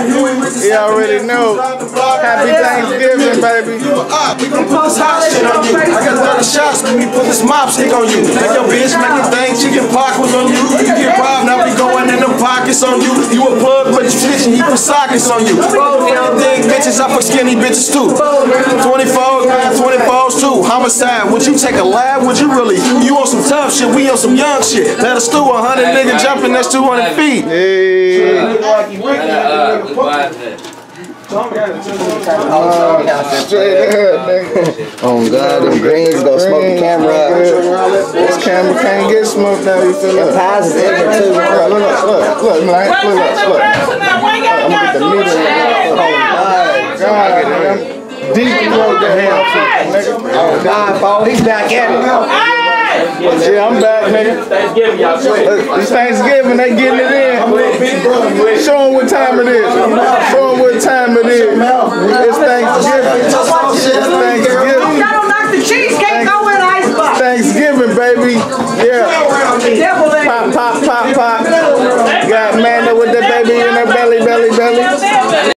You already know. Happy Thanksgiving, baby. We gon' put this hot shit on you. I got 30 shots when we put this mop stick on you. Make your bitch make you think chicken pockets on you. You get robbed, now we going in them pockets on you. You a plug, but you snitching, he put sockets on you. Thick bitches, I fuck skinny bitches too. 24, 24s too. Homicide, would you take a lab? Would you really? You on some tough shit, we on some young shit. Let us do 100 nigga jumping, that's 200 feet. Oh God, them greens gonna smoke the camera up. This camera can't get smoked now, you feel it? Pies is in there too. Look, man, look. I'm gonna get the meat in there. Oh God, deep throat the hell, nigga. Oh God, Paul, he's back at it. Yeah, I'm back, nigga. Thanksgiving, y'all. It's Thanksgiving, they getting it in. Show them what time it is. Show them what time it is. It's Thanksgiving. It's Thanksgiving. Gotta knock the cheesecake over in icebox. Thanksgiving, baby. Yeah. Pop. Got Amanda with the baby in her belly.